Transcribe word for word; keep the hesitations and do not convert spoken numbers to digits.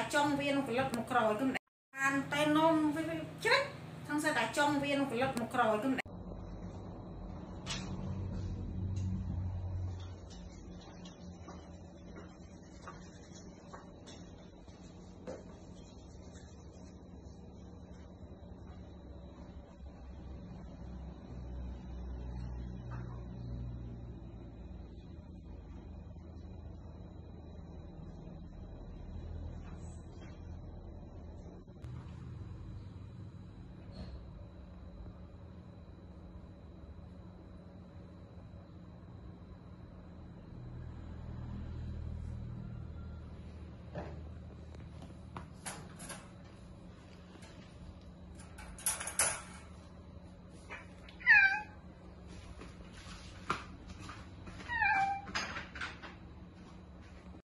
tại trong viên của lật một rồi cũng để ăn tay nôm với chết thằng xe tại trong viên của lật một rồi cũng để